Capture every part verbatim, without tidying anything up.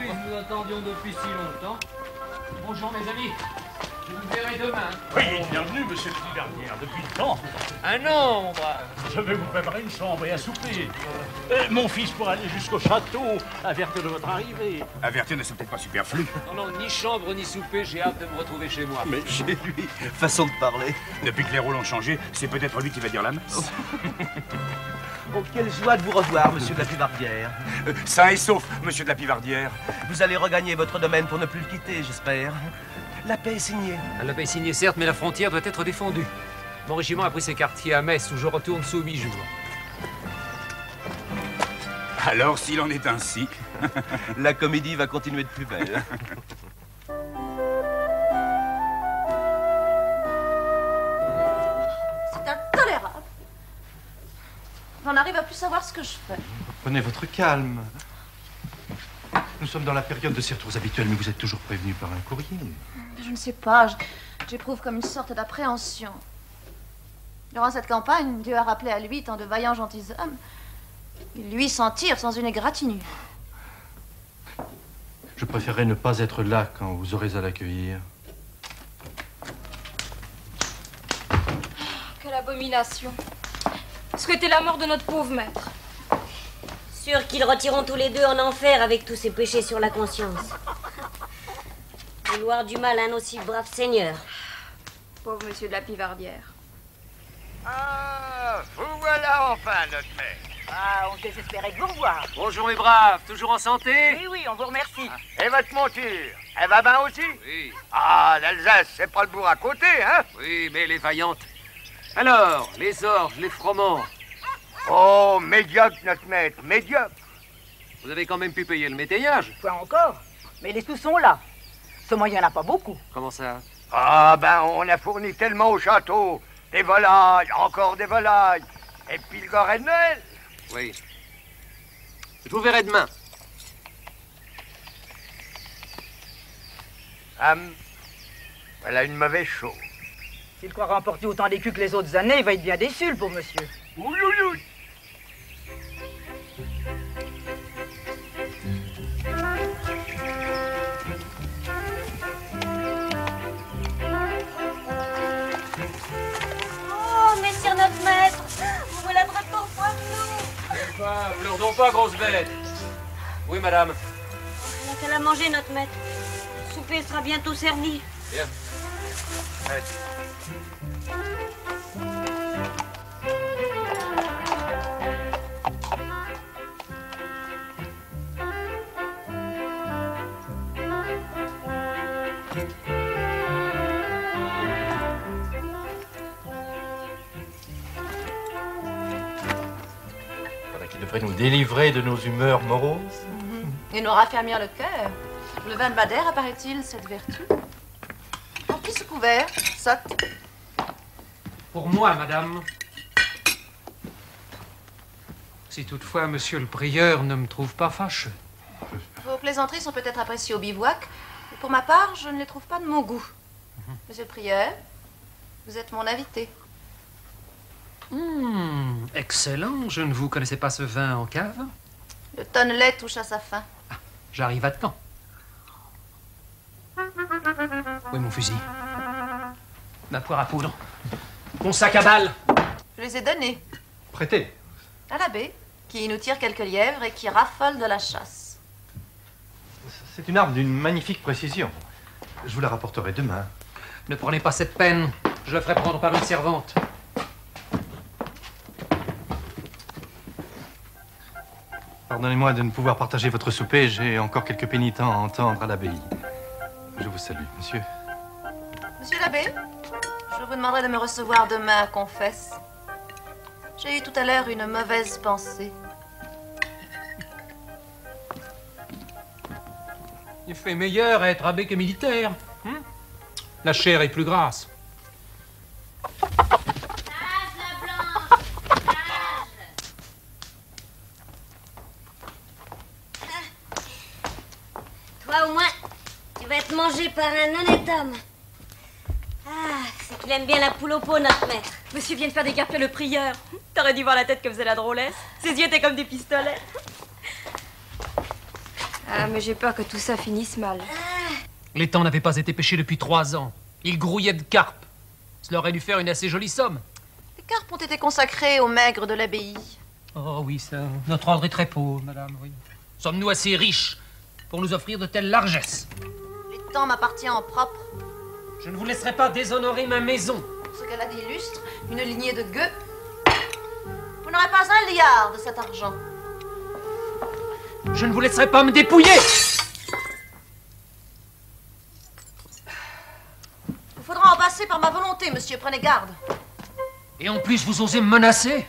surprise, nous attendions depuis si longtemps. Bonjour mes amis, je vous verrai demain. Oui, bienvenue, monsieur le Vernière, depuis le temps. Un nombre. Je vais vous préparer une chambre et à souper. Euh, mon fils pourra aller jusqu'au château, avertir de votre arrivée. Avertir ne c'est peut-être pas superflu. Non, non, ni chambre ni souper, j'ai hâte de me retrouver chez moi. Mais chez lui, façon de parler. Depuis que les rôles ont changé, c'est peut-être lui qui va dire la messe. Oh, quelle joie de vous revoir, monsieur de la Pivardière. Euh, sain et sauf, monsieur de la Pivardière. Vous allez regagner votre domaine pour ne plus le quitter, j'espère. La paix est signée. La paix est signée, certes, mais la frontière doit être défendue. Mon régiment a pris ses quartiers à Metz, où je retourne sous huit jours. Alors, s'il en est ainsi... La comédie va continuer de plus belle. C'est intolérable. J'en arrive à plus savoir ce que je fais. Prenez votre calme. Nous sommes dans la période de ces retours habituels, mais vous êtes toujours prévenu par un courrier. Je ne sais pas, je- j'éprouve comme une sorte d'appréhension. Durant cette campagne, Dieu a rappelé à lui tant de vaillants gentilshommes. Il lui s'en tire sans une égratignure. Je préférerais ne pas être là quand vous aurez à l'accueillir. Quelle abomination. Souhaiter la mort de notre pauvre maître. Sûr qu'ils retireront tous les deux en enfer avec tous ces péchés sur la conscience. Vouloir du mal à un aussi brave seigneur. Pauvre monsieur de la Pivardière. Ah, vous voilà enfin, notre maître. Ah, on désespérait de vous revoir. Bonjour mes braves, toujours en santé? Oui, oui, on vous remercie. Et votre monture, elle va bien aussi? Oui. Ah, l'Alsace, c'est pas le bourg à côté, hein? Oui, mais elle est vaillante. Alors, les orges, les fromends. Oh, médiocre, notre maître, médiocre. Vous avez quand même pu payer le métayage? Pas encore, mais les sous sont là. Seulement, il n'y en a pas beaucoup. Comment ça? Ah, ben, on a fourni tellement au château. Des volailles, encore des volailles. Et puis le goret de Noël. Oui. Je vous verrai demain. Hum, elle a une mauvaise chose. S'il croit remporter autant d'écus que les autres années, il va être bien déçu, le pauvre monsieur. Oui, oui, oui. Oh, messire notre maître, vous voilà de retour pour nous. Pas, vous leur donnez pas, grosse bête. Oui, madame. On a qu'à la manger, notre maître. Le souper sera bientôt servi. Bien. Allez. Voilà qui devrait nous délivrer de nos humeurs moroses. Et nous raffermir le cœur. Le vin de Madère, apparaît-il, cette vertu? En qui ce couvert, sotte? Pour moi, madame. Si toutefois monsieur le prieur ne me trouve pas fâcheux. Vos plaisanteries sont peut-être appréciées au bivouac, mais pour ma part, je ne les trouve pas de mon goût. Monsieur le prieur, vous êtes mon invité. Hum, excellent. Je ne vous connaissais pas ce vin en cave. Le tonnelet touche à sa fin. J'arrive à temps. Oui, mon fusil. Ma poire à poudre. Mon sac à balles. Je les ai donnés Prêtez. à l'abbé, qui nous tire quelques lièvres et qui raffole de la chasse. C'est une arme d'une magnifique précision. Je vous la rapporterai demain. Ne prenez pas cette peine. Je la ferai prendre par une servante. Pardonnez-moi de ne pouvoir partager votre souper. J'ai encore quelques pénitents à entendre à l'abbaye. Je vous salue, monsieur. Monsieur l'abbé, je vous demanderai de me recevoir demain à confesse. J'ai eu tout à l'heure une mauvaise pensée. Il fait meilleur à être abbé que militaire. Hein? La chair est plus grasse. Toi, au moins, tu vas être mangé par un honnête homme. Ah, c'est qu'il aime bien la poule au pot, notre maître. Monsieur vient de faire décarper le prieur. T'aurais dû voir la tête que faisait la drôlesse. Ses yeux étaient comme des pistolets. Ah, mais j'ai peur que tout ça finisse mal. Les temps n'avaient pas été pêchés depuis trois ans. Ils grouillaient de carpes. Cela aurait dû faire une assez jolie somme. Les carpes ont été consacrées aux maigres de l'abbaye. Oh oui, ça. Notre ordre est très pauvre, madame, oui. Sommes-nous assez riches pour nous offrir de telles largesses? L'étang m'appartient en propre. Je ne vous laisserai pas déshonorer ma maison. Ce qu'elle a d'illustre, une lignée de gueux. Vous n'aurez pas un liard de cet argent. Je ne vous laisserai pas me dépouiller. Il faudra en passer par ma volonté, monsieur, prenez garde. Et en plus, vous osez me menacer?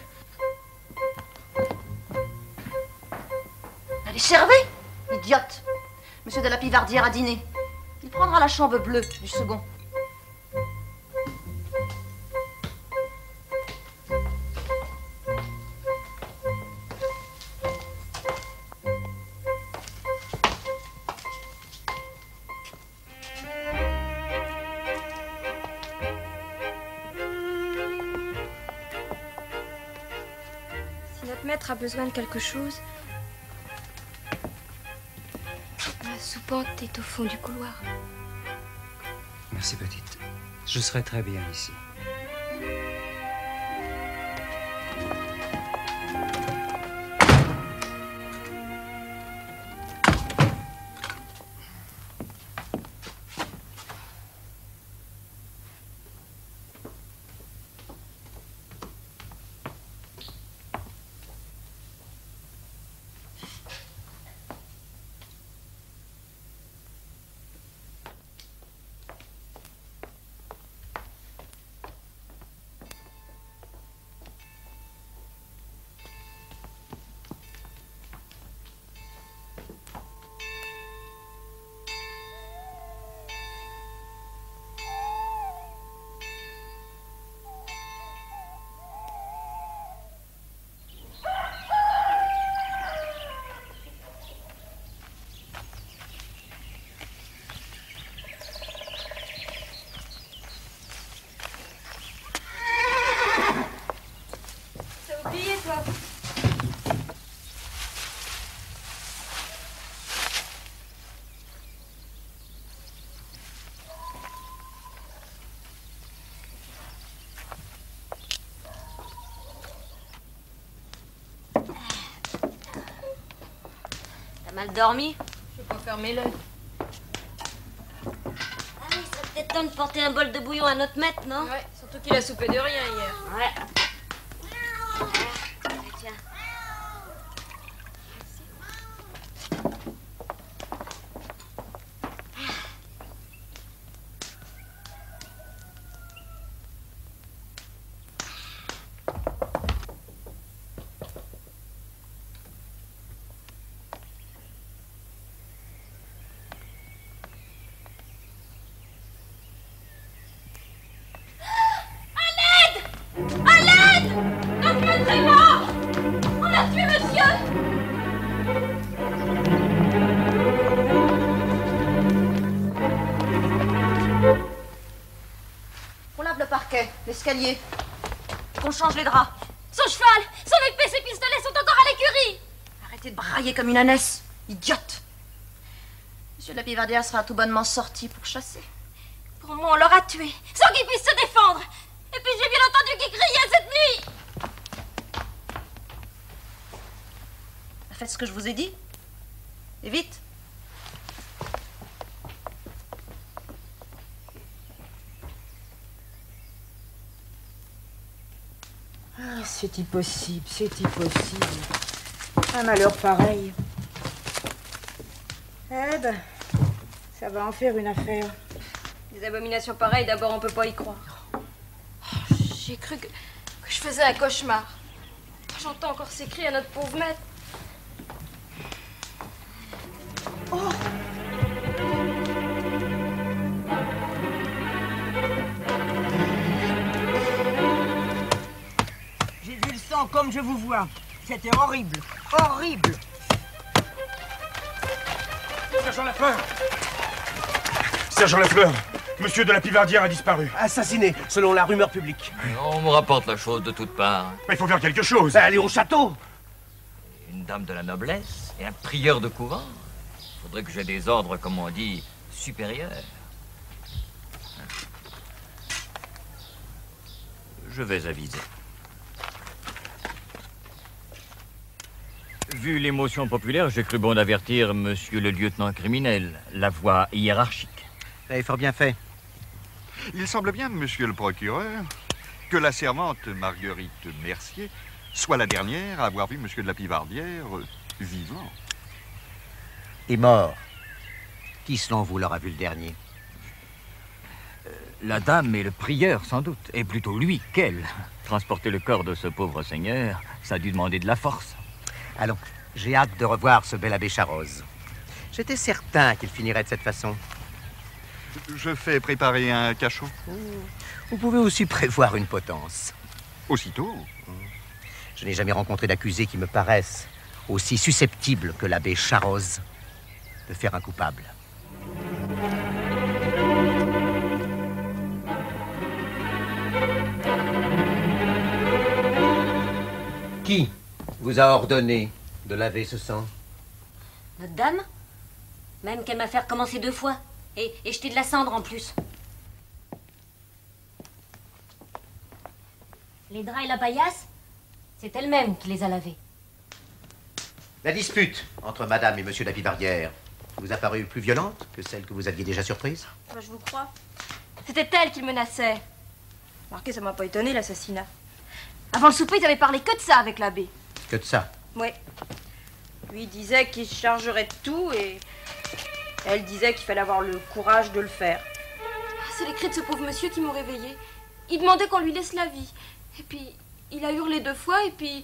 Allez, servez, idiote. Monsieur de la Pivardière a dîné. Il prendra la chambre bleue du second. Maître a besoin de quelque chose. La soupente est au fond du couloir. Merci, petite. Je serai très bien ici. Mal dormi? Je peux pas fermer l'œil. Ah oui, il serait peut-être temps de porter un bol de bouillon à notre maître, non? Ouais, surtout qu'il a soupé de rien hier. Ouais. Tiens. L'escalier. Qu'on change les draps. Son cheval, son épée, ses pistolets sont encore à l'écurie. Arrêtez de brailler comme une ânesse, idiote. Monsieur de la Pivardière sera tout bonnement sorti pour chasser. Pour moi, on l'aura tué, sans qu'il puisse se défendre. Et puis j'ai bien entendu qu'il criait cette nuit. Faites ce que je vous ai dit. Et vite. Ah, c'est impossible, c'est impossible. Un malheur pareil. Eh ben, ça va en faire une affaire. Des abominations pareilles, d'abord on peut pas y croire. Oh, j'ai cru que, que je faisais un cauchemar. J'entends encore ces cris à notre pauvre maître. Oh! J'ai vu le sang comme je vous vois. C'était horrible, horrible. Sergent Lafleur! Sergent Lafleur, monsieur de la Pivardière a disparu. Assassiné, selon la rumeur publique. On me rapporte la chose de toutes parts. Mais il faut faire quelque chose. Bah, allez au château. Une dame de la noblesse et un prieur de couvent. Faudrait que j'ai des ordres, comme on dit, supérieurs. Je vais aviser. Vu l'émotion populaire, j'ai cru bon d'avertir monsieur le lieutenant criminel, la voix hiérarchique. Vous avez fort bien fait. Il semble bien, monsieur le procureur, que la servante Marguerite Mercier soit la dernière à avoir vu monsieur de la Pivardière euh, vivant. Et mort. Qui selon vous l'aura vu le dernier? euh, La dame et le prieur, sans doute. Et plutôt lui qu'elle. Transporter le corps de ce pauvre seigneur, ça a dû demander de la force. Allons, j'ai hâte de revoir ce bel abbé Charroz. J'étais certain qu'il finirait de cette façon. Je fais préparer un cachot. Vous pouvez aussi prévoir une potence. Aussitôt. Je n'ai jamais rencontré d'accusé qui me paraisse aussi susceptible que l'abbé Charroz de faire un coupable. Qui vous a ordonné de laver ce sang? Notre dame? Même qu'elle m'a fait recommencer deux fois. Et, et jeter de la cendre en plus. Les draps et la paillasse, c'est elle-même qui les a lavés. La dispute entre madame et monsieur de la Pivardière vous a paru plus violente que celle que vous aviez déjà surprise? Moi, je vous crois. C'était elle qui le menaçait. Remarquez, ça m'a pas étonné, l'assassinat. Avant le souper, ils avaient parlé que de ça avec l'abbé. Que de ça? Oui. Lui disait qu'il se chargerait de tout et elle disait qu'il fallait avoir le courage de le faire. C'est les cris de ce pauvre monsieur qui m'ont réveillée. Il demandait qu'on lui laisse la vie. Et puis, il a hurlé deux fois et puis...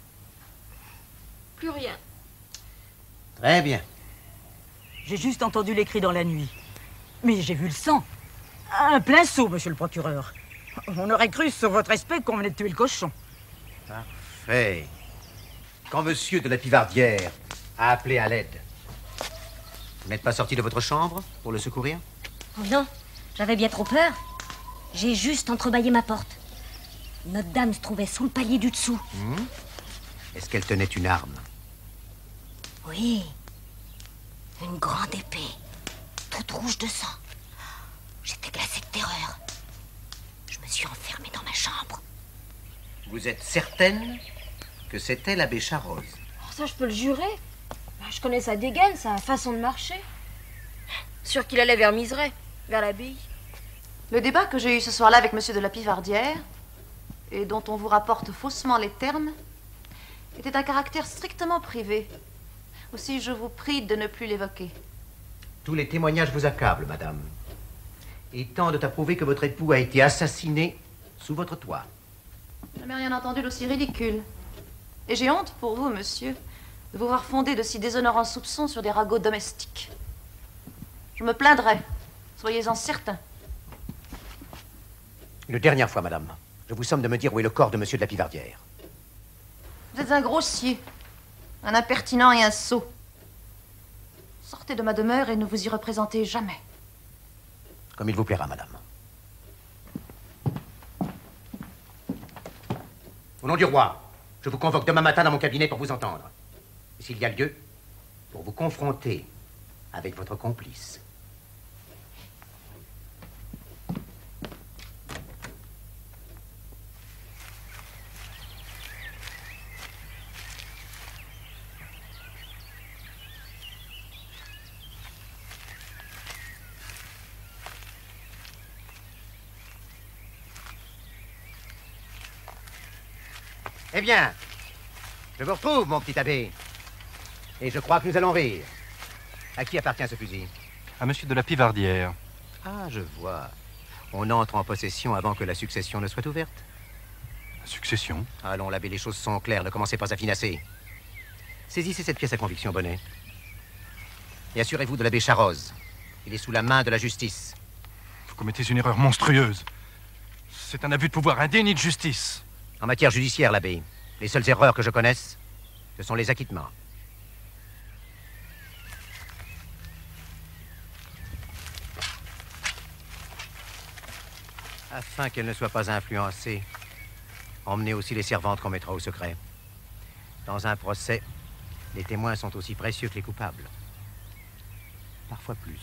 plus rien. Très bien. J'ai juste entendu les cris dans la nuit. Mais j'ai vu le sang. Un plein seau, monsieur le procureur. On aurait cru, sur votre respect, qu'on venait de tuer le cochon. Parfait. Quand monsieur de la Pivardière a appelé à l'aide, vous n'êtes pas sorti de votre chambre pour le secourir? Oh non, j'avais bien trop peur. J'ai juste entrebâillé ma porte. Notre dame se trouvait sous le palier du dessous. Hmm? Est-ce qu'elle tenait une arme? Oui. Une grande épée, toute rouge de sang. J'étais glacée de terreur. Je me suis enfermée dans ma chambre. Vous êtes certaine que c'était l'abbé Charroz? Oh, ça, je peux le jurer. Bah, je connais sa dégaine, sa façon de marcher. Sûr qu'il allait vers Miseray, vers l'abbaye. Le débat que j'ai eu ce soir-là avec monsieur de la Pivardière, et dont on vous rapporte faussement les termes, était d'un caractère strictement privé. Aussi, je vous prie de ne plus l'évoquer. Tous les témoignages vous accablent, madame, et tendent à prouver que votre époux a été assassiné sous votre toit. Je n'ai rien entendu d'aussi ridicule. Et j'ai honte pour vous, monsieur, de vous voir fonder de si déshonorants soupçons sur des ragots domestiques. Je me plaindrai, soyez-en certains. Une dernière fois, madame, je vous somme de me dire où est le corps de monsieur de la Pivardière. Vous êtes un grossier, un impertinent et un sot. Sortez de ma demeure et ne vous y représentez jamais. Comme il vous plaira, madame. Au nom du roi, je vous convoque demain matin dans mon cabinet pour vous entendre. Et s'il y a lieu, pour vous confronter avec votre complice. Eh bien, je vous retrouve, mon petit abbé. Et je crois que nous allons rire. À qui appartient ce fusil? À monsieur de la Pivardière. Ah, je vois. On entre en possession avant que la succession ne soit ouverte. La succession? Allons, l'abbé, les choses sont claires. Ne commencez pas à finasser. Saisissez cette pièce à conviction, Bonnet. Et assurez-vous de l'abbé Charroz. Il est sous la main de la justice. Vous commettez une erreur monstrueuse. C'est un abus de pouvoir indigne de justice. En matière judiciaire, l'abbé, les seules erreurs que je connaisse, ce sont les acquittements. Afin qu'elle ne soit pas influencée, emmenez aussi les servantes qu'on mettra au secret. Dans un procès, les témoins sont aussi précieux que les coupables. parfois plus.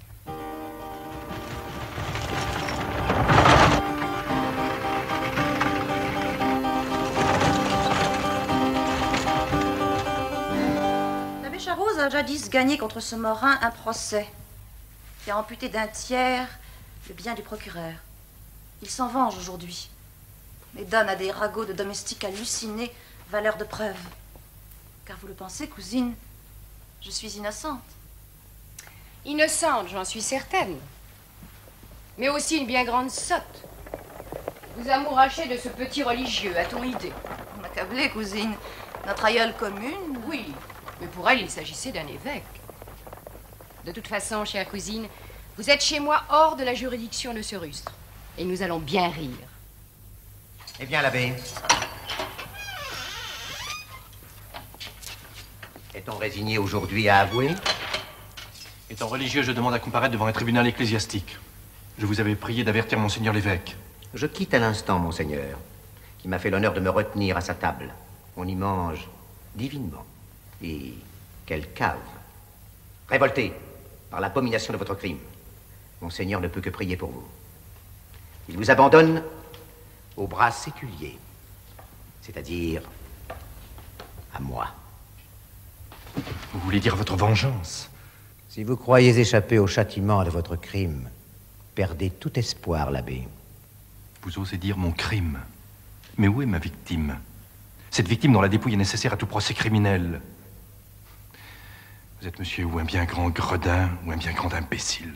L'abbé Charose a jadis gagné contre ce Morin un procès qui a amputé d'un tiers le bien du procureur. Il s'en venge aujourd'hui, mais donne à des ragots de domestiques hallucinés valeur de preuve. Car vous le pensez, cousine, je suis innocente. Innocente, j'en suis certaine. Mais aussi une bien grande sotte. Vous amourachez de ce petit religieux, a-t-on idée? Vous m'accablez, cousine. Notre aïeule commune? Oui, mais pour elle, il s'agissait d'un évêque. De toute façon, chère cousine, vous êtes chez moi hors de la juridiction de ce rustre. Et nous allons bien rire. Eh bien, l'abbé. Est-on résigné aujourd'hui à avouer? Étant religieux, je demande à comparaître devant un tribunal ecclésiastique. Je vous avais prié d'avertir monseigneur l'évêque. Je quitte à l'instant, monseigneur, qui m'a fait l'honneur de me retenir à sa table. On y mange divinement. Et quelle cave! Révolté par l'abomination de votre crime, monseigneur ne peut que prier pour vous. Il vous abandonne aux bras séculiers, c'est-à-dire à moi. Vous voulez dire votre vengeance? Si vous croyez échapper au châtiment de votre crime, perdez tout espoir, l'abbé. Vous osez dire mon crime. Mais où est ma victime? Cette victime dont la dépouille est nécessaire à tout procès criminel. Vous êtes, monsieur, ou un bien grand gredin, ou un bien grand imbécile.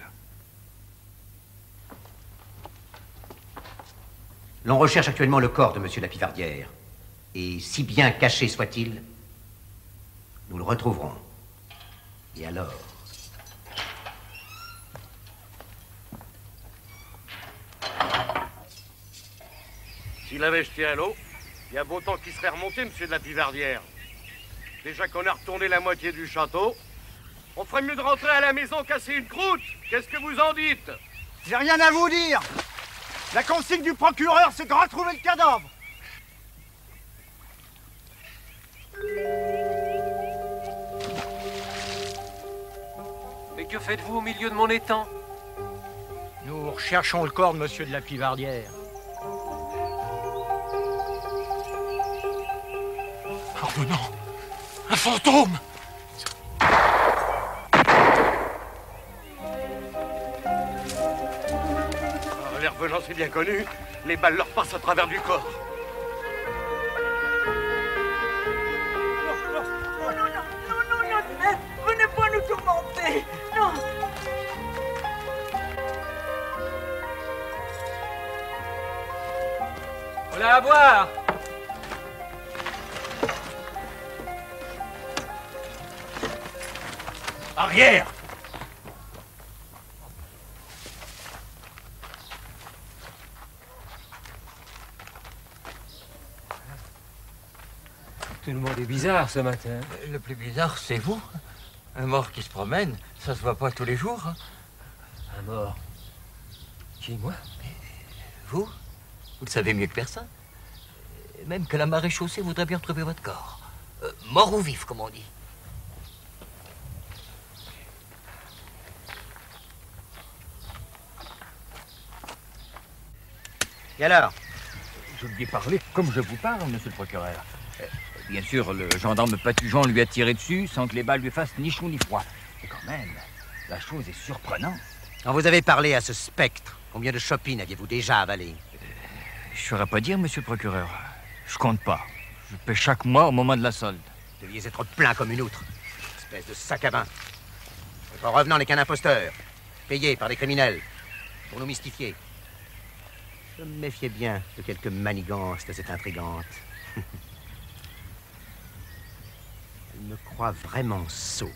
L'on recherche actuellement le corps de monsieur de la Pivardière. Et si bien caché soit-il, nous le retrouverons. Et alors? S'il avait jeté à l'eau, il y a beau temps qu'il serait remonté, monsieur de la Pivardière. Déjà qu'on a retourné la moitié du château, on ferait mieux de rentrer à la maison casser une croûte. Qu'est-ce que vous en dites? J'ai rien à vous dire. La consigne du procureur, c'est de retrouver le cadavre. Mais que faites-vous au milieu de mon étang? Nous recherchons le corps de monsieur de la Pivardière. Un revenant! Un fantôme! Ah, les revenants, c'est bien connu. Les balles leur passent à travers du corps. Non, non, non, non, non, non, venez pas nous tourmenter. Non. Voilà à boire. Arrière! Tout le monde est bizarre ce matin. Le plus bizarre, c'est vous. Un mort qui se promène, ça se voit pas tous les jours. Hein. Un mort? Qui, moi? Vous? Vous le savez mieux que personne. Même que la marée chaussée voudrait bien retrouver votre corps. Euh, mort ou vif, comme on dit. Et alors? Je lui ai parlé comme je vous parle, monsieur le procureur. Euh, bien sûr, le gendarme Patugent lui a tiré dessus sans que les balles lui fassent ni chaud ni froid. Et quand même, la chose est surprenante. Quand vous avez parlé à ce spectre, combien de chopines aviez-vous déjà avalé? euh, Je ne saurais pas dire, monsieur le procureur. Je compte pas. Je paie chaque mois au moment de la solde. Vous deviez être plein comme une outre. Espèce de sac à vin. Votre revenant n'est qu'un imposteur, payé par des criminels, pour nous mystifier. Je me méfiais bien de quelques manigances de cette intrigante. Elle me croit vraiment sot.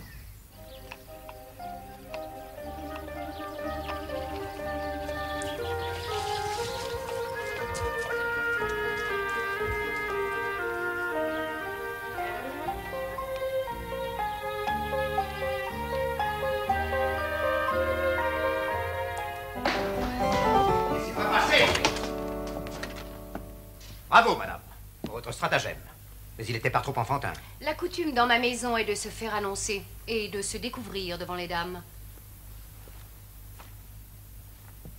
Bravo, madame, pour votre stratagème. Mais il était pas trop enfantin. La coutume dans ma maison est de se faire annoncer et de se découvrir devant les dames.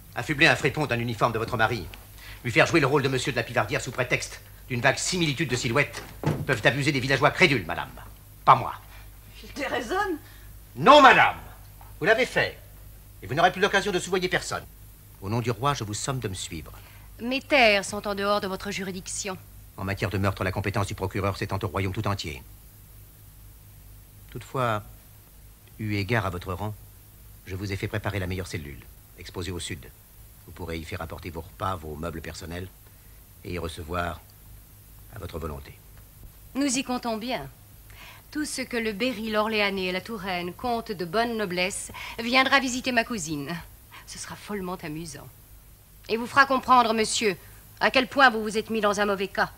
Affubler un fripon d'un uniforme de votre mari, lui faire jouer le rôle de monsieur de la Pivardière sous prétexte d'une vague similitude de silhouettes, peuvent abuser des villageois crédules, madame. Pas moi. Il déraisonne. Non, madame. Vous l'avez fait. Et vous n'aurez plus l'occasion de soudoyer personne. Au nom du roi, je vous somme de me suivre. Mes terres sont en dehors de votre juridiction. En matière de meurtre, la compétence du procureur s'étend au royaume tout entier. Toutefois, eu égard à votre rang, je vous ai fait préparer la meilleure cellule, exposée au sud. Vous pourrez y faire apporter vos repas, vos meubles personnels, et y recevoir à votre volonté. Nous y comptons bien. Tout ce que le Berry, l'Orléanais et la Touraine comptent de bonne noblesse viendra visiter ma cousine. Ce sera follement amusant. Et vous fera comprendre, monsieur, à quel point vous vous êtes mis dans un mauvais cas.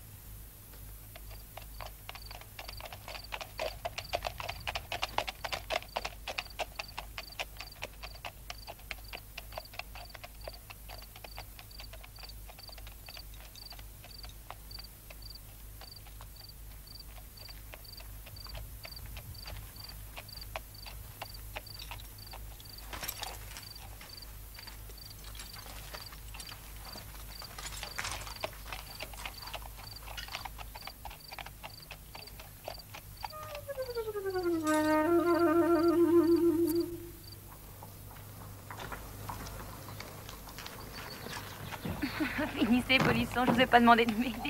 Finissez, polisson, je vous ai pas demandé de m'aider.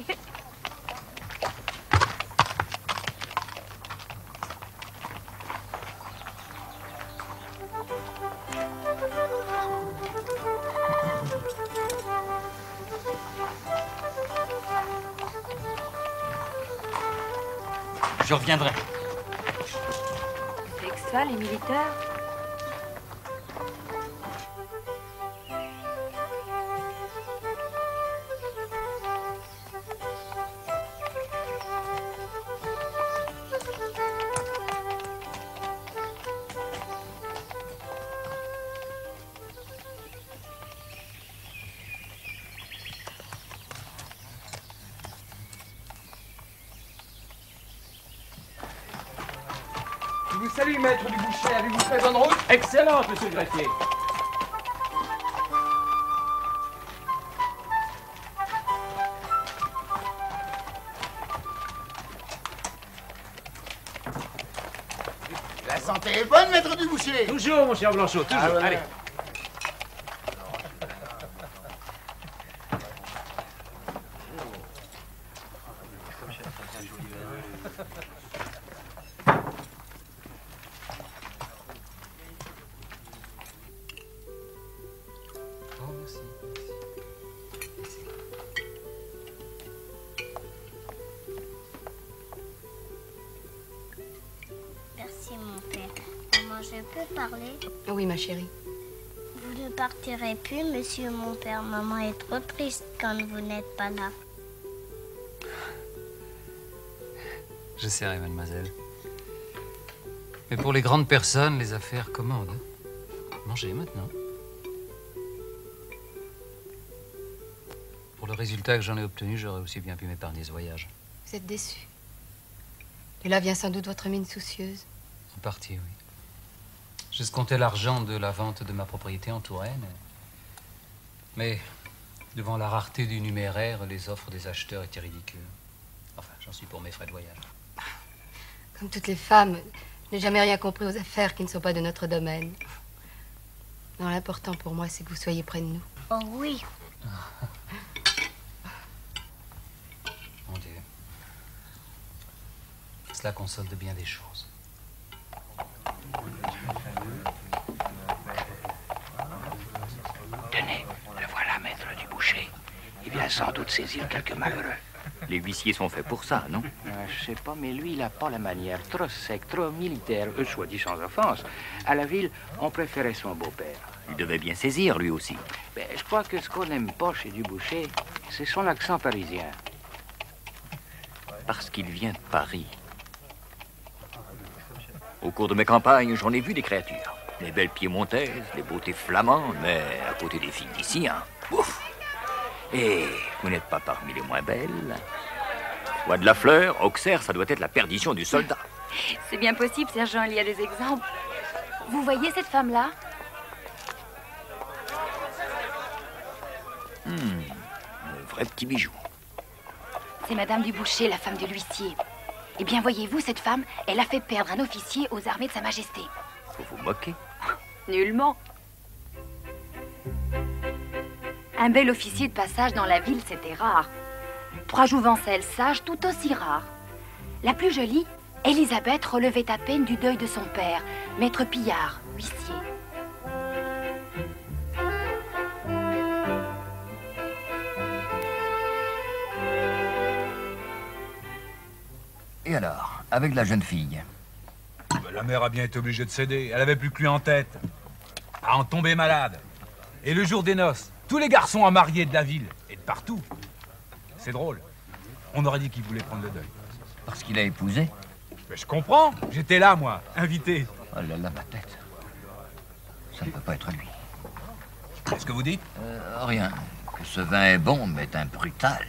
Je reviendrai. C'est que ça, les militaires? Je vous salue, maître du boucher. Avez-vous fait bonne route? Excellente, monsieur le greffier. La santé est bonne, maître du boucher. Toujours, mon cher Blanchot, toujours. Ah, voilà. Allez. Merci, mon père. Maman, je peux parler? Oui, ma chérie. Vous ne partirez plus, monsieur mon père. Maman est trop triste quand vous n'êtes pas là. J'essaierai, mademoiselle. Mais pour les grandes personnes, les affaires commandent. Mangez maintenant. Pour le résultat que j'en ai obtenu, j'aurais aussi bien pu m'épargner ce voyage. Vous êtes déçu. De là vient sans doute votre mine soucieuse. En partie, oui. J'escomptais l'argent de la vente de ma propriété en Touraine. Mais, devant la rareté du numéraire, les offres des acheteurs étaient ridicules. Enfin, j'en suis pour mes frais de voyage. Comme toutes les femmes, je n'ai jamais rien compris aux affaires qui ne sont pas de notre domaine. Non, l'important pour moi, c'est que vous soyez près de nous. Oh oui. Mon Dieu. Cela console de bien des choses. Tenez, le voilà, maître du boucher. Il vient sans doute saisir quelques malheureux. Les huissiers sont faits pour ça, non? Euh, je sais pas, mais lui, il a pas la manière. Trop sec, trop militaire. Eux, soit dit sans offense. À la ville, on préférait son beau-père. Il devait bien saisir, lui aussi. Ben, je crois que ce qu'on n'aime pas chez Duboucher, c'est son accent parisien. Parce qu'il vient de Paris. Au cours de mes campagnes, j'en ai vu des créatures. Les belles piémontaises, les beautés flamandes, mais à côté des filles d'ici, hein. Ouf! Et vous n'êtes pas parmi les moins belles. Bois de la Fleur, Auxerre, ça doit être la perdition du soldat. C'est bien possible, sergent, il y a des exemples. Vous voyez cette femme-là? Hmm, un vrai petit bijou. C'est Madame Dubouché, la femme de l'huissier. Eh bien, voyez-vous, cette femme, elle a fait perdre un officier aux armées de Sa Majesté. Vous vous moquez? Nullement. Un bel officier de passage dans la ville, c'était rare. Trois jouvencelles sages, tout aussi rares. La plus jolie, Élisabeth, relevait à peine du deuil de son père, maître Pillard, huissier. Et alors, avec la jeune fille? La mère a bien été obligée de céder. Elle avait plus que lui en tête. À en tomber malade. Et le jour des noces, tous les garçons à marier de la ville et de partout. C'est drôle. On aurait dit qu'il voulait prendre le deuil. Parce qu'il a épousé? Mais je comprends. J'étais là, moi, invité. Oh là là, ma tête. Ça ne peut pas être lui. Qu'est-ce que vous dites? euh, Rien. Que ce vin est bon, mais un brutal.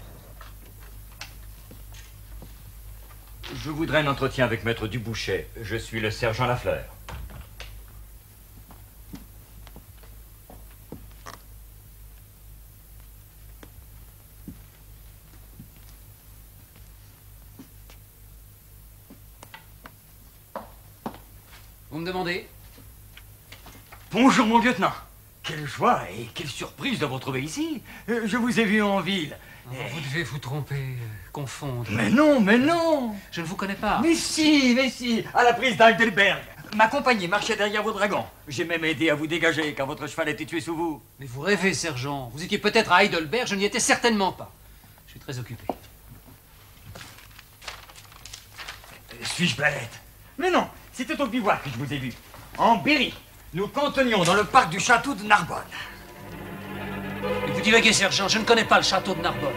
Je voudrais un entretien avec Maître Dubouché. Je suis le sergent Lafleur. Vous me demandez? Bonjour, mon lieutenant. Quelle joie et quelle surprise de vous retrouver ici. Euh, Je vous ai vu en ville. Oh, vous devez vous tromper, euh, confondre. Mais non, mais non. Je ne vous connais pas. Mais si, mais si, à la prise d'Heidelberg. Ma compagnie marchait derrière vos dragons. J'ai même aidé à vous dégager quand votre cheval a été tué sous vous. Mais vous rêvez, sergent. Vous étiez peut-être à Heidelberg, je n'y étais certainement pas. Je suis très occupé. Suis-je bête? Mais non, c'était au bivouac que je vous ai vu. En Berry. Nous contenions dans le parc du château de Narbonne. Et vous divaguez, sergent, je ne connais pas le château de Narbonne.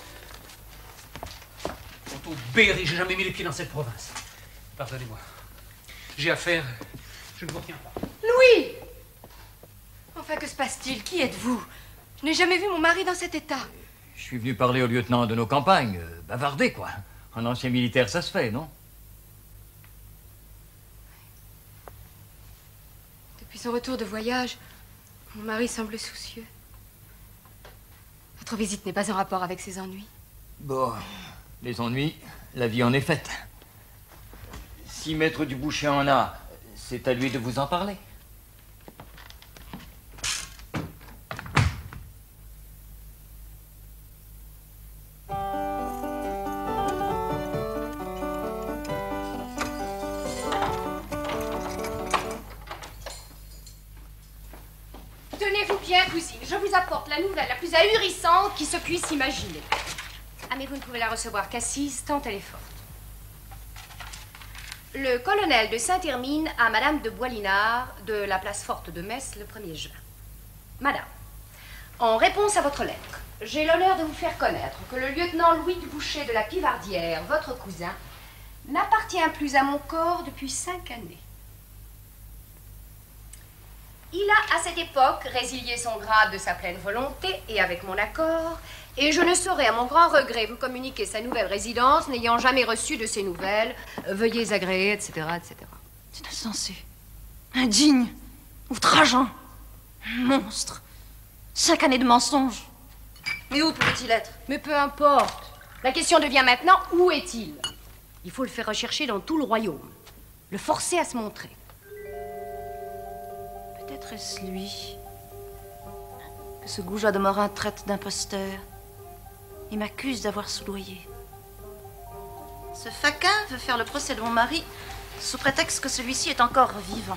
Quant au Berry, j'ai jamais mis les pieds dans cette province. Pardonnez-moi. J'ai affaire. Je ne vous retiens pas. Louis! Enfin, que se passe-t-il? Qui êtes-vous? Je n'ai jamais vu mon mari dans cet état. Je suis venu parler au lieutenant de nos campagnes. euh, Bavarder, quoi. Un ancien militaire, ça se fait, non? Depuis son retour de voyage, mon mari semble soucieux. Votre visite n'est pas en rapport avec ses ennuis. Bon, les ennuis, la vie en est faite. Si Maître Dubouché en a, c'est à lui de vous en parler. Tenez-vous bien, cousine. Je vous apporte la nouvelle la plus ahurissante qui se puisse imaginer. Ah, mais vous ne pouvez la recevoir qu'assise, tant elle est forte. Le colonel de Saint-Hermine à Madame de Boislinard de la place forte de Metz le premier juin. Madame, en réponse à votre lettre, j'ai l'honneur de vous faire connaître que le lieutenant Louis Dubouché de la Pivardière, votre cousin, n'appartient plus à mon corps depuis cinq années. Il a, à cette époque, résilié son grade de sa pleine volonté et avec mon accord, et je ne saurais, à mon grand regret, vous communiquer sa nouvelle résidence, n'ayant jamais reçu de ses nouvelles. Veuillez agréer, et cetera, et cetera. C'est insensé, indigne, outrageant, monstre. Cinq années de mensonges. Mais où pourrait-il être? Mais peu importe. La question devient maintenant, où est-il? Il faut le faire rechercher dans tout le royaume. Le forcer à se montrer. Peut-être est-ce lui que ce goujat de Morin traite d'imposteur et m'accuse d'avoir soudoyé. Ce faquin veut faire le procès de mon mari sous prétexte que celui-ci est encore vivant.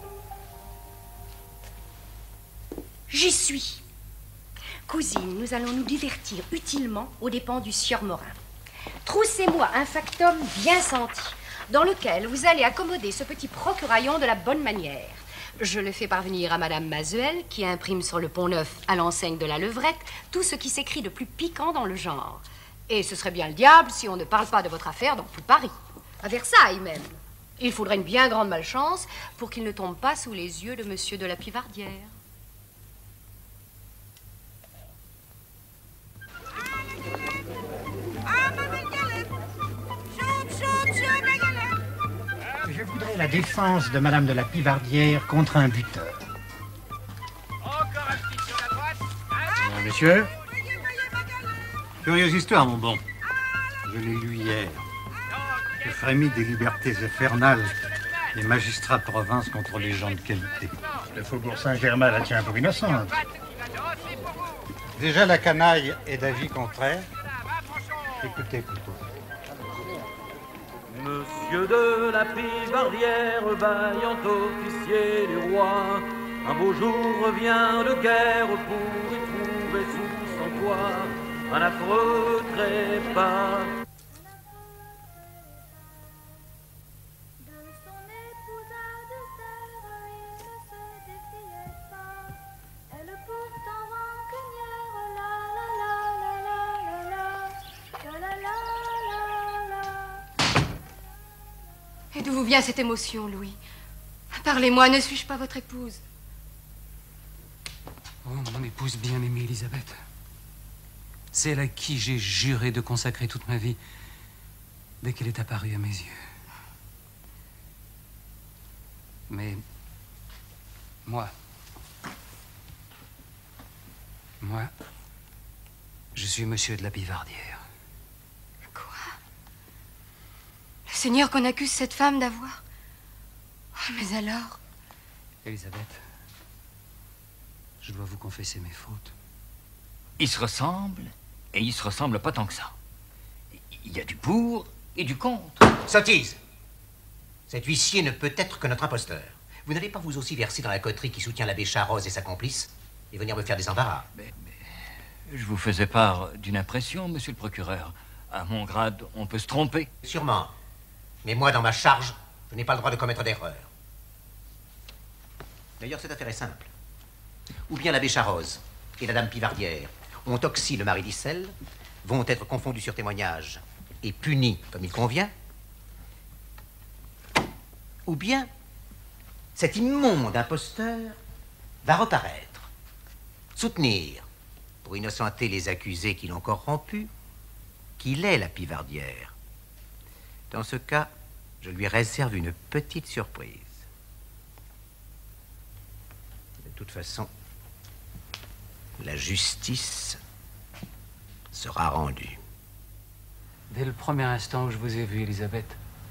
J'y suis. Cousine, nous allons nous divertir utilement aux dépens du sieur Morin. Troussez-moi un factum bien senti, dans lequel vous allez accommoder ce petit procuraillon de la bonne manière. Je le fais parvenir à Madame Mazuel, qui imprime sur le Pont-Neuf, à l'enseigne de la Levrette, tout ce qui s'écrit de plus piquant dans le genre. Et ce serait bien le diable si on ne parle pas de votre affaire dans tout Paris. À Versailles même. Il faudrait une bien grande malchance pour qu'il ne tombe pas sous les yeux de Monsieur de la Pivardière. Je voudrais la défense de Madame de la Pivardière contre un buteur. Monsieur? Curieuse histoire, mon bon. Je l'ai lu hier. Je frémis des libertés infernales des magistrats de province contre les gens de qualité. Le faubourg Saint-Germain la tient pour innocente. Déjà, la canaille est d'avis contraire. Écoutez plutôt. Monsieur de la Pivardière, vaillant officier du roi, un beau jour revient de guerre pour y trouver sous son toit un affreux trépas. Et d'où vous vient cette émotion, Louis? Parlez-moi, ne suis-je pas votre épouse? Oh, mon épouse bien-aimée, Elisabeth. Celle à qui j'ai juré de consacrer toute ma vie dès qu'elle est apparue à mes yeux. Mais moi, moi, je suis monsieur de la Pivardière. Quoi? Le Seigneur qu'on accuse cette femme d'avoir? Oh, mais alors? Elisabeth, je dois vous confesser mes fautes. Ils se ressemblent, et ils se ressemblent pas tant que ça. Il y a du pour et du contre. Sottise! Cet huissier ne peut être que notre imposteur. Vous n'allez pas vous aussi verser dans la coterie qui soutient l'abbé Charroz et sa complice et venir me faire des embarras? Mais, mais je vous faisais part d'une impression, monsieur le procureur. À mon grade, on peut se tromper. Sûrement. Mais moi, dans ma charge, je n'ai pas le droit de commettre d'erreur. D'ailleurs, cette affaire est simple. Ou bien l'abbé Charroz et la dame Pivardière ont oxy le mari d'Issel, vont être confondus sur témoignage et punis comme il convient, ou bien cet immonde imposteur va reparaître, soutenir, pour innocenter les accusés qui l'ont corrompu, qu'il est la Pivardière. Dans ce cas, je lui réserve une petite surprise. De toute façon, la justice sera rendue. Dès le premier instant où je vous ai vu, Elisabeth,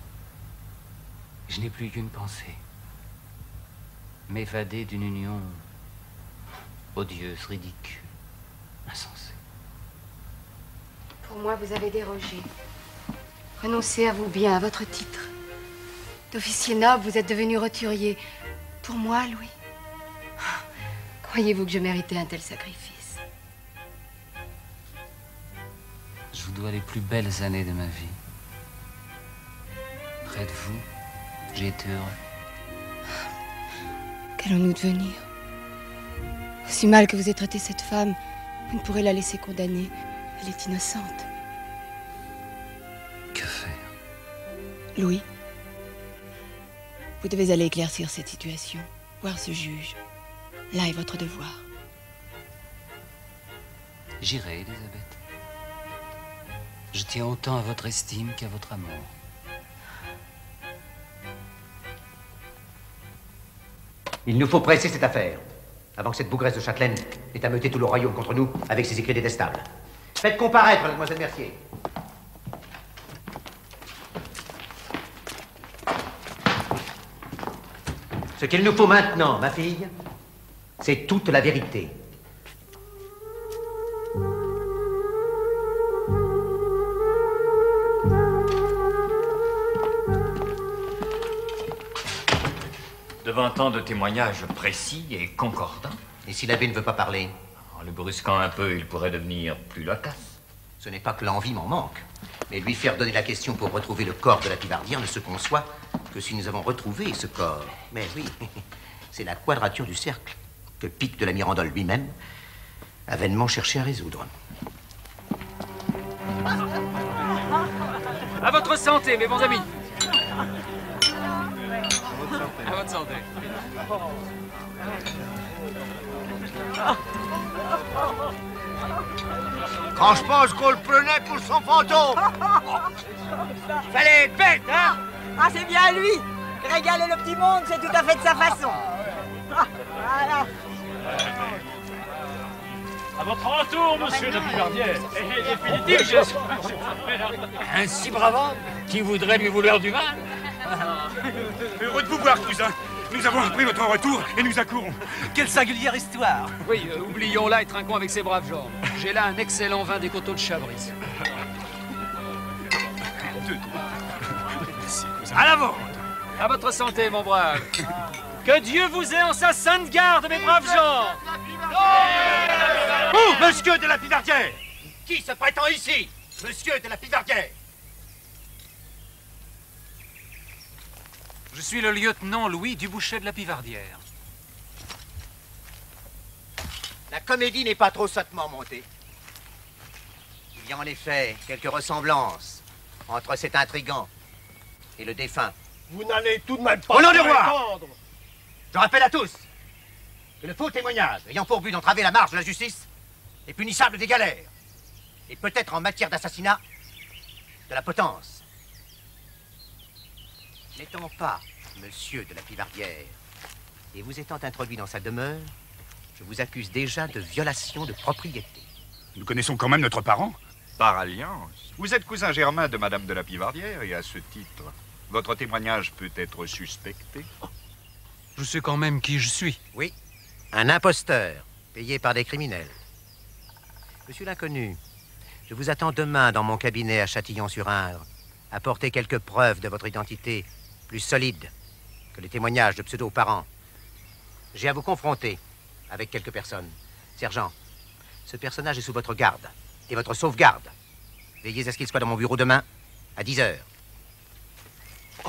je n'ai plus qu'une pensée. M'évader d'une union odieuse, ridicule, insensée. Pour moi, vous avez dérogé. Renoncez à vos biens, à votre titre. D'officier noble, vous êtes devenu roturier. Pour moi, Louis, croyez-vous que je méritais un tel sacrifice? Je vous dois les plus belles années de ma vie. Près de vous, j'ai été heureux. Qu'allons-nous devenir? Aussi mal que vous avez traité cette femme, vous ne pourrez la laisser condamner. Elle est innocente. Que faire? Louis, vous devez aller éclaircir cette situation, voir ce juge. Là est votre devoir. J'irai, Elisabeth. Je tiens autant à votre estime qu'à votre amour. Il nous faut presser cette affaire, avant que cette bougresse de Châtelaine n'ait ameuté tout le royaume contre nous avec ses écrits détestables. Faites comparaître, mademoiselle Mercier. Ce qu'il nous faut maintenant, ma fille, c'est toute la vérité. Devant tant de témoignages précis et concordants. Et si l'abbé ne veut pas parler? En le brusquant un peu, il pourrait devenir plus loquace. Ce n'est pas que l'envie m'en manque, mais lui faire donner la question pour retrouver le corps de la Pivardière ne se conçoit que si nous avons retrouvé ce corps. Mais oui, c'est la quadrature du cercle que Pic de la Mirandole lui-même a vainement cherché à résoudre. À votre santé, mes bons amis. À votre santé. Quand je pense qu'on le prenait pour son fantôme. Fallait être bête, hein? Ah, c'est bien lui. Régaler le petit monde, c'est tout à fait de sa façon. Ah, voilà. Ah votre retour, monsieur de la Pivardière. Et définitif, j'espère. Un si brave homme qui voudrait lui vouloir du mal. Heureux de vous voir, cousin. Nous avons appris votre retour et nous accourons. Quelle singulière histoire. Oui, euh, oublions-la et trinquons avec ces braves gens. J'ai là un excellent vin des coteaux de Chabris. À la vôtre. À votre santé, mon brave. Que Dieu vous ait en sa sainte garde, mes braves gens. Où, monsieur de la Pivardière? Qui se prétend ici? Monsieur de la Pivardière? Je suis le lieutenant Louis Dubouchet de la Pivardière. La comédie n'est pas trop sottement montée. Il y a en effet quelques ressemblances entre cet intrigant et le défunt. Vous n'allez tout de même pas... Au nom du roi, répondre. je rappelle à tous que le faux témoignage ayant pour but d'entraver la marche de la justice est punissable des galères. Et peut-être en matière d'assassinat, de la potence. N'étant pas monsieur de la Pivardière et vous étant introduit dans sa demeure, je vous accuse déjà de violation de propriété. Nous connaissons quand même notre parent. Par alliance. Vous êtes cousin germain de madame de la Pivardière et à ce titre, votre témoignage peut être suspecté. Je sais quand même qui je suis. Oui, un imposteur payé par des criminels. Monsieur l'inconnu, je vous attends demain dans mon cabinet à Châtillon-sur-Indre. Apportez quelques preuves de votre identité plus solides que les témoignages de pseudo-parents. J'ai à vous confronter avec quelques personnes. Sergent, ce personnage est sous votre garde et votre sauvegarde. Veillez à ce qu'il soit dans mon bureau demain à dix heures. Oh.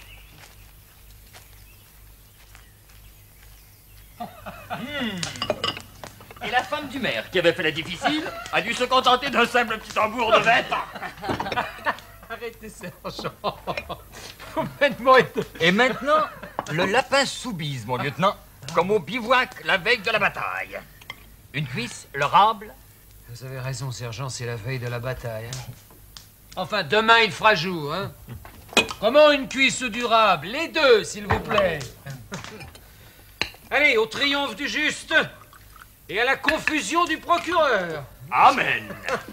Et la femme du maire, qui avait fait la difficile, a dû se contenter d'un simple petit tambour de vêtements. Arrêtez, sergent. Vous m'êtes mauvais. Et maintenant, le lapin sous-bise, mon lieutenant, comme au bivouac la veille de la bataille. Une cuisse, le rable. Vous avez raison, sergent, c'est la veille de la bataille. Hein. Enfin, demain, il fera jour, hein. Comment une cuisse durable? Les deux, s'il vous plaît. Allez, au triomphe du juste et à la confusion du procureur. Amen.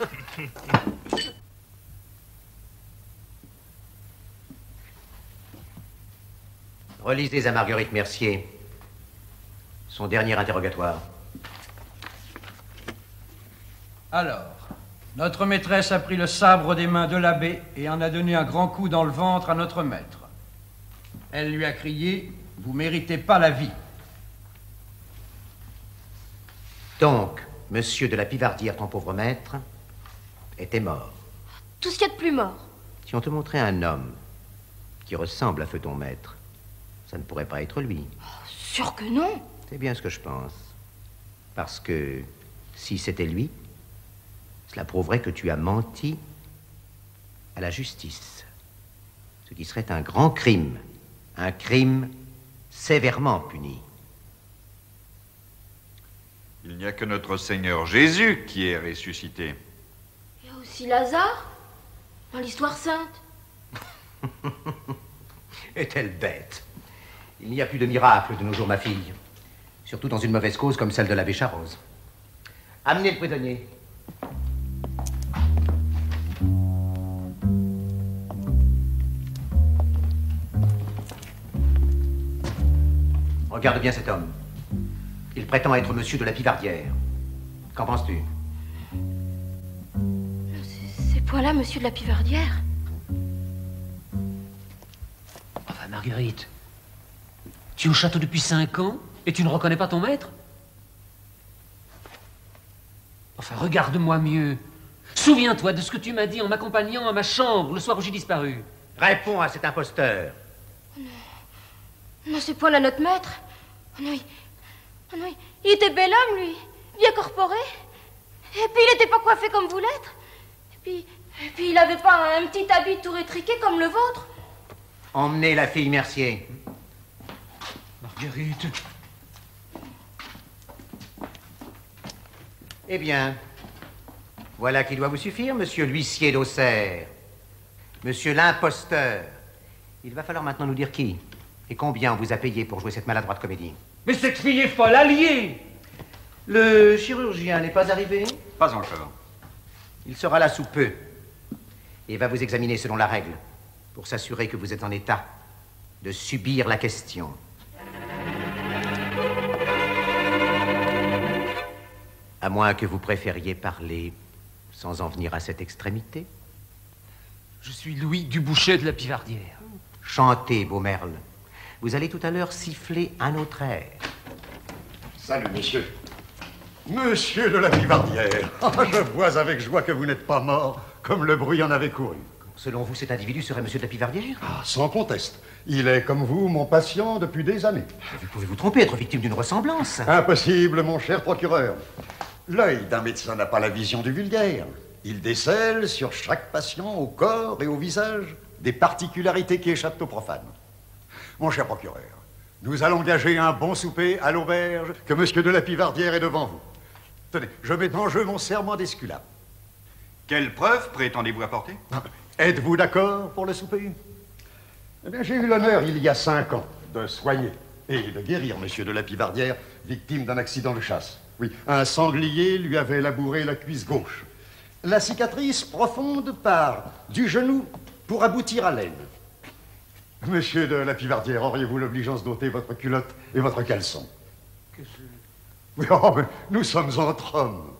Relisez à Marguerite Mercier son dernier interrogatoire. Alors, notre maîtresse a pris le sabre des mains de l'abbé et en a donné un grand coup dans le ventre à notre maître. Elle lui a crié « Vous méritez pas la vie ». Donc, monsieur de la Pivardière, ton pauvre maître, était mort. Tout ce qu'il y a de plus mort. Si on te montrait un homme qui ressemble à feu ton maître, ça ne pourrait pas être lui. Sûr que non. C'est bien ce que je pense. Parce que si c'était lui, cela prouverait que tu as menti à la justice. Ce qui serait un grand crime. Un crime sévèrement puni. Il n'y a que notre Seigneur Jésus qui est ressuscité. Il y a aussi Lazare, dans l'histoire sainte. Est-elle bête? Il n'y a plus de miracle de nos jours, ma fille. Surtout dans une mauvaise cause comme celle de l'abbé Charose. Amenez le prisonnier. Regarde bien cet homme. Il prétend être monsieur de la Pivardière. Qu'en penses-tu? Ces points-là, monsieur de la Pivardière? Enfin, Marguerite, tu es au château depuis cinq ans et tu ne reconnais pas ton maître? Enfin, regarde-moi mieux. Souviens-toi de ce que tu m'as dit en m'accompagnant à ma chambre le soir où j'ai disparu. Réponds à cet imposteur. Non, c'est point là notre maître. Oh non, il... oh non, il était bel homme, lui. Bien corporé. Et puis, il n'était pas coiffé comme vous l'êtes. Et puis, et puis il n'avait pas un petit habit tout rétriqué comme le vôtre. Emmenez la fille Mercier. Marguerite. Eh bien, voilà qui doit vous suffire, monsieur l'huissier d'Auxerre. Monsieur l'imposteur. Il va falloir maintenant nous dire qui et combien on vous a payé pour jouer cette maladroite comédie. Mais c'est crié folle alliée. Le chirurgien n'est pas arrivé? Pas encore. Il sera là sous peu et va vous examiner selon la règle pour s'assurer que vous êtes en état de subir la question. À moins que vous préfériez parler sans en venir à cette extrémité. Je suis Louis Dubouchet de la Pivardière. Chantez, Beaumerle. Vous allez tout à l'heure siffler un autre air. Salut, messieurs. Monsieur de la Pivardière, je vois avec joie que vous n'êtes pas mort, comme le bruit en avait couru. Selon vous, cet individu serait monsieur de la Pivardière? Ah, sans conteste. Il est, comme vous, mon patient depuis des années. Vous pouvez vous tromper, être victime d'une ressemblance. Impossible, mon cher procureur. L'œil d'un médecin n'a pas la vision du vulgaire. Il décèle sur chaque patient, au corps et au visage, des particularités qui échappent aux profanes. Mon cher procureur, nous allons gager un bon souper à l'auberge que monsieur de la Pivardière est devant vous. Tenez, je mets en jeu mon serment d'esculape. Quelle preuve prétendez-vous apporter? Êtes-vous d'accord pour le souper? Eh bien, j'ai eu l'honneur, il y a cinq ans, de soigner et de guérir monsieur de la Pivardière, victime d'un accident de chasse. Oui, un sanglier lui avait labouré la cuisse gauche. La cicatrice profonde part du genou pour aboutir à l'aine. Monsieur de la Pivardière, auriez-vous l'obligeance d'ôter votre culotte et votre caleçon? Que je... Oui, oh, mais nous sommes entre hommes.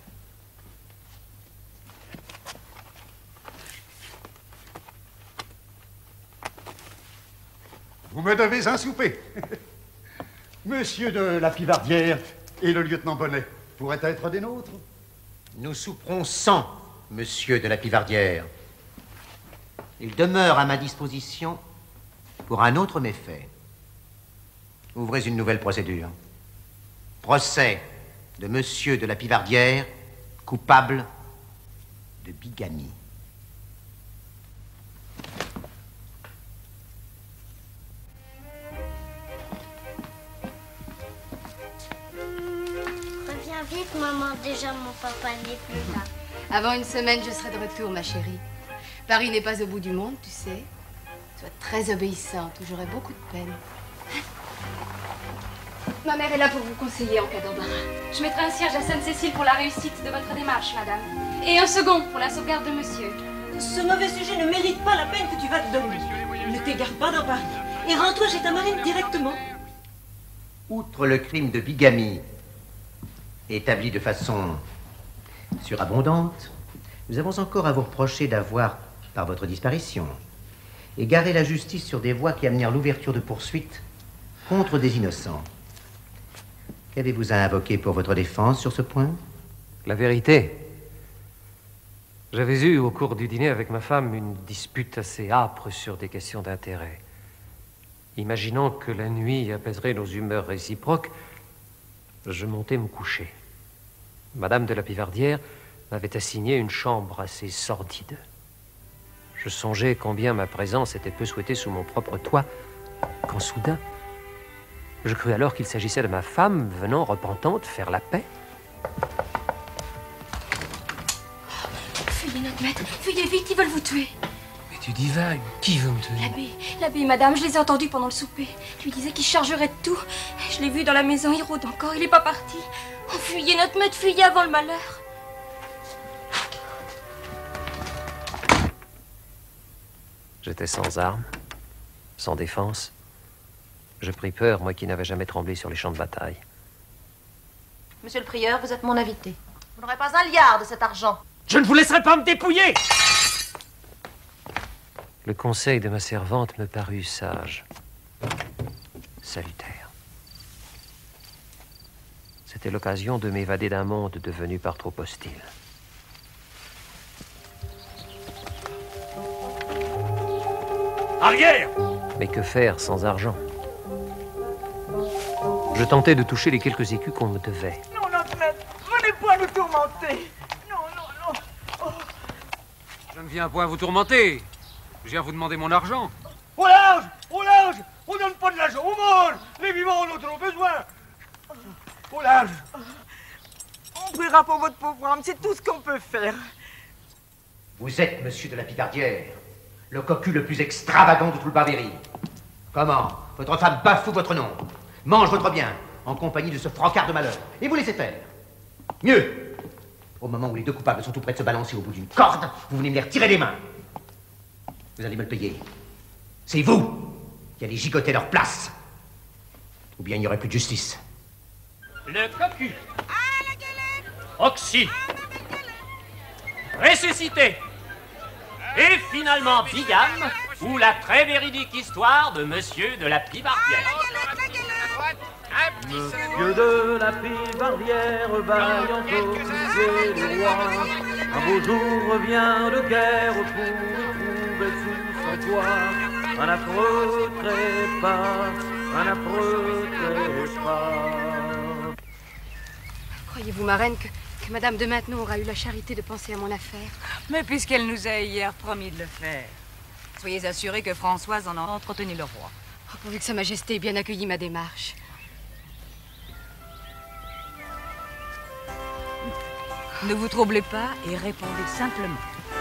Vous me devez un souper. Monsieur de la Pivardière et le lieutenant Bonnet pourraient être des nôtres? Nous souperons sans monsieur de la Pivardière. Il demeure à ma disposition pour un autre méfait. Ouvrez une nouvelle procédure. Procès de monsieur de la Pivardière, coupable de bigamie. Reviens vite, maman. Déjà, mon papa n'est plus là. Avant une semaine, je serai de retour, ma chérie. Paris n'est pas au bout du monde, tu sais. Sois très obéissante ou j'aurai beaucoup de peine. Ma mère est là pour vous conseiller en cas d'embarras. Je mettrai un cierge à Sainte-Cécile pour la réussite de votre démarche, madame. Et un second pour la sauvegarde de monsieur. Ce mauvais sujet ne mérite pas la peine que tu vas te donner. Ne t'égare pas dans Paris. Et rends-toi chez ta marine directement. Outre le crime de bigamie, établi de façon surabondante, nous avons encore à vous reprocher d'avoir, par votre disparition, égaré la justice sur des voies qui amenèrent l'ouverture de poursuites contre des innocents. Qu'avez-vous à invoquer pour votre défense sur ce point? La vérité. J'avais eu au cours du dîner avec ma femme une dispute assez âpre sur des questions d'intérêt. Imaginant que la nuit apaiserait nos humeurs réciproques, je montais me coucher. Madame de la Pivardière m'avait assigné une chambre assez sordide. Je songeais combien ma présence était peu souhaitée sous mon propre toit, quand soudain, je crus alors qu'il s'agissait de ma femme venant repentante faire la paix. Fuyez, notre maître, fuyez vite, ils veulent vous tuer. Mais tu divagues, qui veut me tuer? L'abbé, l'abbé, madame, je les ai entendus pendant le souper. Il disait qu'il chargerait de tout. Je l'ai vu dans la maison, il rôde encore, il n'est pas parti. Oh, fuyez, notre maître, fuyez avant le malheur. J'étais sans armes, sans défense. Je pris peur, moi qui n'avais jamais tremblé sur les champs de bataille. Monsieur le prieur, vous êtes mon invité. Vous n'aurez pas un liard de cet argent. Je ne vous laisserai pas me dépouiller! Le conseil de ma servante me parut sage, salutaire. C'était l'occasion de m'évader d'un monde devenu par trop hostile. Arrière! Mais que faire sans argent? Je tentais de toucher les quelques écus qu'on me devait. Non, notre maître, venez point nous tourmenter. Non, non, non. Oh. Je ne viens point vous tourmenter. Je viens vous demander mon argent. Au large! Au large! On donne pas de l'argent, on mange! Les vivants en ont trop besoin! Au large! On priera pour votre pauvre âme, c'est tout ce qu'on peut faire. Vous êtes monsieur de la Pivardière, le cocu le plus extravagant de tout le Barberie. Comment? Votre femme bafoue votre nom, mange votre bien, en compagnie de ce francard de malheur. Et vous laissez faire. Mieux, au moment où les deux coupables sont tout près de se balancer au bout d'une corde, vous venez me les retirer des mains. Vous allez me le payer. C'est vous qui allez gigoter leur place. Ou bien il n'y aurait plus de justice. Le cocu. Oxy. Ressuscité. Et finalement Bigame, ou la très véridique histoire de Monsieur de la Pivardière. Monsieur de la Pivardière, vaillant officier du roi, un beau jour revient de guerre pour y trouver sous son toit un affreux trépas, un affreux trépas. Croyez-vous, marraine, que, que Madame de Maintenon aura eu la charité de penser à mon affaire? Mais puisqu'elle nous a hier promis de le faire, soyez assurés que Françoise en a entretenu le roi. Oh, pourvu que Sa Majesté ait bien accueilli ma démarche. Ne vous troublez pas et répondez simplement.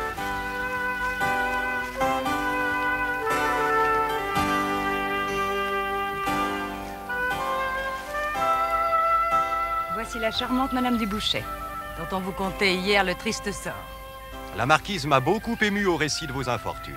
Voici la charmante Madame du Bouchet, dont on vous contait hier le triste sort. La marquise m'a beaucoup ému au récit de vos infortunes.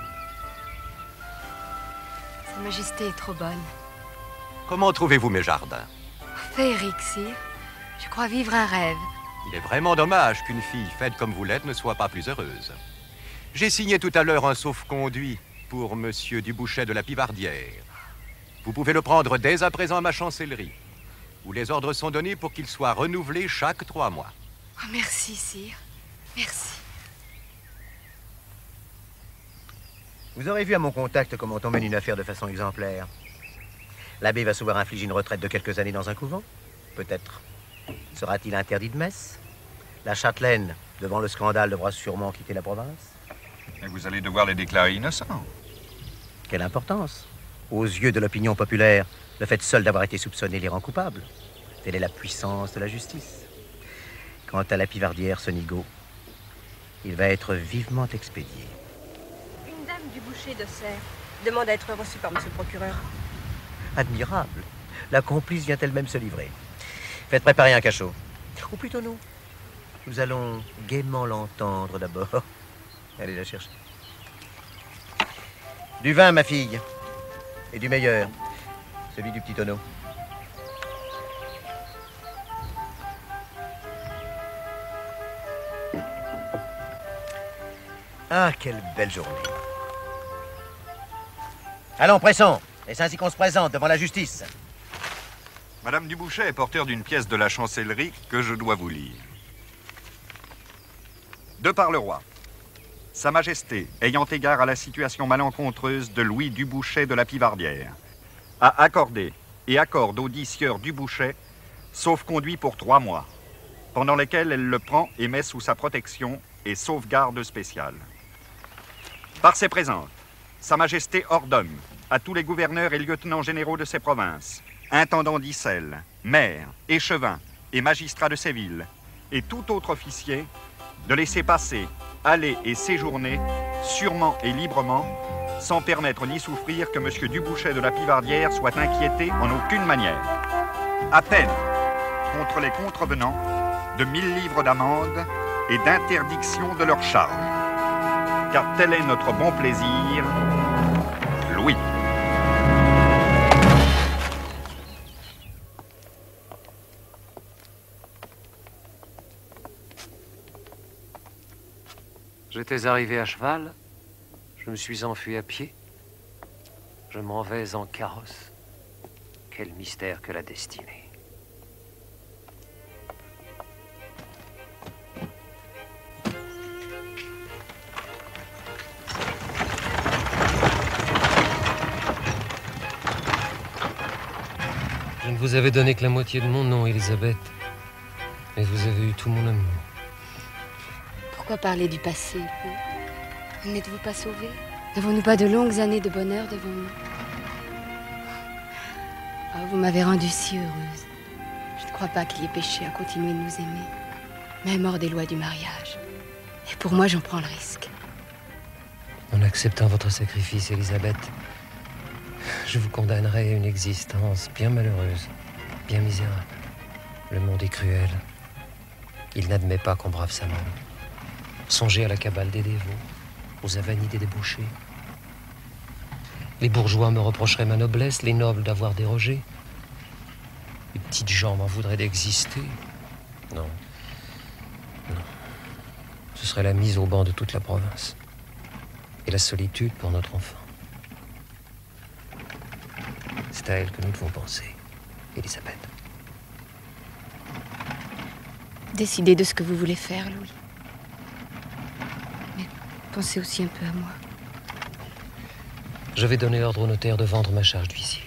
Sa Majesté est trop bonne. Comment trouvez-vous mes jardins? Féerique, sire. Je crois vivre un rêve. Il est vraiment dommage qu'une fille faite comme vous l'êtes ne soit pas plus heureuse. J'ai signé tout à l'heure un sauf-conduit pour Monsieur Dubouchet de la Pivardière. Vous pouvez le prendre dès à présent à ma chancellerie, où les ordres sont donnés pour qu'il soit renouvelé chaque trois mois. Oh, merci, sire. Merci. Vous aurez vu à mon contact comment on mène une affaire de façon exemplaire. L'abbé va se voir infliger une retraite de quelques années dans un couvent. Peut-être sera-t-il interdit de messe? La châtelaine, devant le scandale, devra sûrement quitter la province. Et vous allez devoir les déclarer innocents. Quelle importance? Aux yeux de l'opinion populaire, le fait seul d'avoir été soupçonné les rend coupables. Telle est la puissance de la justice. Quant à la Pivardière, ce nigaud, il va être vivement expédié. Une dame du boucher de Serres demande à être reçue par monsieur le procureur. Admirable. La complice vient elle-même se livrer. Faites préparer un cachot. Ou plutôt non. Nous allons gaiement l'entendre d'abord. Allez la chercher. Du vin, ma fille. Et du meilleur. Celui du petit tonneau. Ah, quelle belle journée. Allons, pressons. Et c'est ainsi qu'on se présente devant la justice. Madame Dubouchet est porteur d'une pièce de la chancellerie que je dois vous lire. De par le roi, Sa Majesté, ayant égard à la situation malencontreuse de Louis Dubouchet de la Pivardière, a accordé et accorde au dit sieur Dubouchet sauf-conduit pour trois mois, pendant lesquels elle le prend et met sous sa protection et sauvegarde spéciale. Par ses présentes, Sa Majesté ordonne à tous les gouverneurs et lieutenants généraux de ces provinces, intendants d'Issel, maires, échevins et magistrats de ces villes, et tout autre officier, de laisser passer, aller et séjourner, sûrement et librement, sans permettre ni souffrir que M. Dubouchet de la Pivardière soit inquiété en aucune manière. À peine, contre les contrevenants, de mille livres d'amende et d'interdiction de leur charge. Car tel est notre bon plaisir, Louis. J'étais arrivé à cheval, je me suis enfui à pied, je m'en vais en carrosse. Quel mystère que la destinée. Je ne vous avais donné que la moitié de mon nom, Elisabeth, mais vous avez eu tout mon amour. Pourquoi parler du passé, vous? N'êtes-vous pas sauvée? N'avons-nous pas de longues années de bonheur devant nous? Oh, vous m'avez rendue si heureuse. Je ne crois pas qu'il y ait péché à continuer de nous aimer, même hors des lois du mariage. Et pour moi, j'en prends le risque. En acceptant votre sacrifice, Elisabeth, je vous condamnerai à une existence bien malheureuse. Bien misérable. Le monde est cruel. Il n'admet pas qu'on brave sa mort. Songez à la cabale des dévots, aux avanies des débauchés. Les bourgeois me reprocheraient ma noblesse, les nobles d'avoir dérogé. Les petites gens m'en voudraient d'exister. Non. Non. Ce serait la mise au banc de toute la province. Et la solitude pour notre enfant. C'est à elle que nous devons penser, Elisabeth. Décidez de ce que vous voulez faire, Louis. Mais pensez aussi un peu à moi. Je vais donner ordre au notaire de vendre ma charge d'huissier.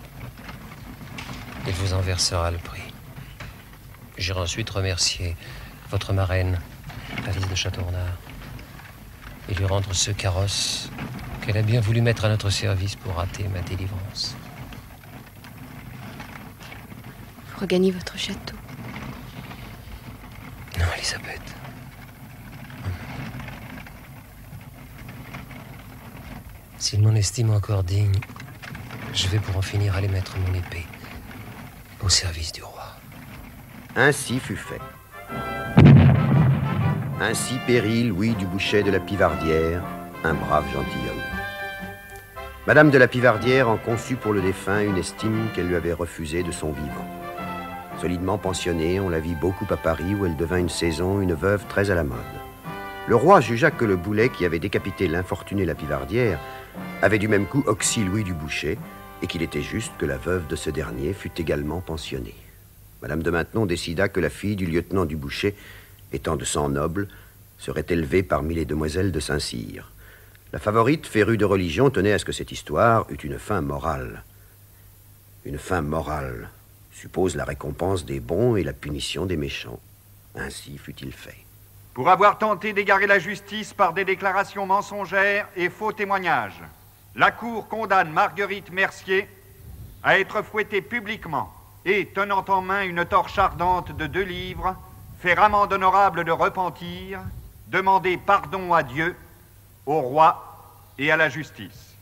Il vous en versera le prix. J'irai ensuite remercier votre marraine, Alice de Châteaurenard, et lui rendre ce carrosse qu'elle a bien voulu mettre à notre service pour rater ma délivrance. Vous regagnez votre château. Non, Elisabeth. S'il m'en estime encore digne, je vais pour en finir aller mettre mon épée au service du roi. Ainsi fut fait. Ainsi périt Louis du Bouchet de la Pivardière, un brave gentilhomme. Madame de la Pivardière en conçut pour le défunt une estime qu'elle lui avait refusée de son vivant. Solidement pensionnée, on la vit beaucoup à Paris où elle devint une saison une veuve très à la mode. Le roi jugea que le boulet qui avait décapité l'infortuné la Pivardière avait du même coup oxy Louis du Bouchet et qu'il était juste que la veuve de ce dernier fût également pensionnée. Madame de Maintenon décida que la fille du lieutenant du Bouchet, étant de sang noble, serait élevée parmi les demoiselles de Saint-Cyr. La favorite, férue de religion, tenait à ce que cette histoire eût une fin morale. Une fin morale suppose la récompense des bons et la punition des méchants. Ainsi fut-il fait. Pour avoir tenté d'égarer la justice par des déclarations mensongères et faux témoignages, la Cour condamne Marguerite Mercier à être fouettée publiquement et, tenant en main une torche ardente de deux livres, faire amende honorable de repentir, demander pardon à Dieu, au roi et à la justice.